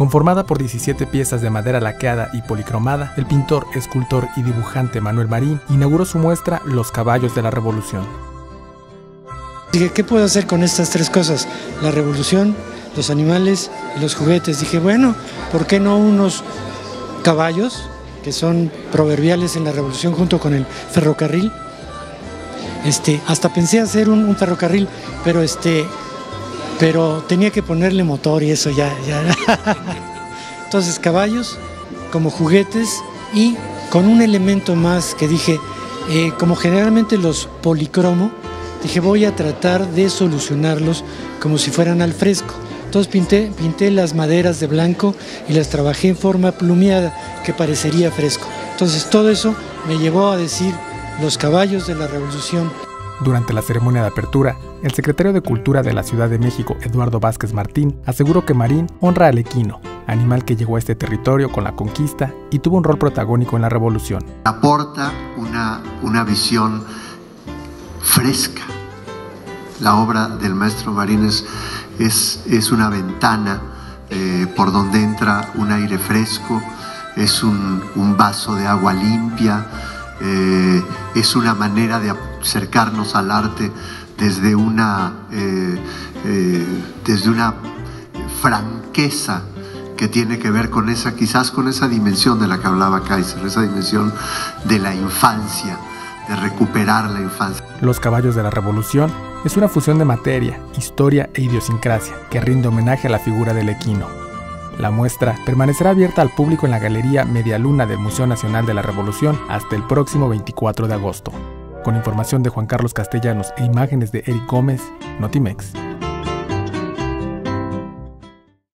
Conformada por 17 piezas de madera laqueada y policromada, el pintor, escultor y dibujante Manuel Marín inauguró su muestra Los caballos de la revolución. Dije, ¿qué puedo hacer con estas tres cosas? La revolución, los animales y los juguetes. Dije, bueno, ¿por qué no unos caballos que son proverbiales en la revolución junto con el ferrocarril? Hasta pensé hacer un ferrocarril, pero tenía que ponerle motor y eso ya. Entonces caballos como juguetes y con un elemento más que dije, como generalmente los policromo, dije voy a tratar de solucionarlos como si fueran al fresco. Entonces pinté las maderas de blanco y las trabajé en forma plumeada que parecería fresco. Entonces todo eso me llevó a decir Los caballos de la revolución. Durante la ceremonia de apertura, el secretario de Cultura de la Ciudad de México, Eduardo Vázquez Martín, aseguró que Marín honra al equino, animal que llegó a este territorio con la conquista y tuvo un rol protagónico en la revolución. Aporta una visión fresca. La obra del maestro Marín es una ventana por donde entra un aire fresco, es un vaso de agua limpia, es una manera de acercarnos al arte desde una franqueza que tiene que ver con quizás con esa dimensión de la que hablaba Kaiser, esa dimensión de la infancia, de recuperar la infancia. Los caballos de la revolución es una fusión de materia, historia e idiosincrasia que rinde homenaje a la figura del equino. La muestra permanecerá abierta al público en la Galería Media Luna del Museo Nacional de la Revolución hasta el próximo 24 de agosto. Con información de Juan Carlos Castellanos e imágenes de Eric Gómez, Notimex.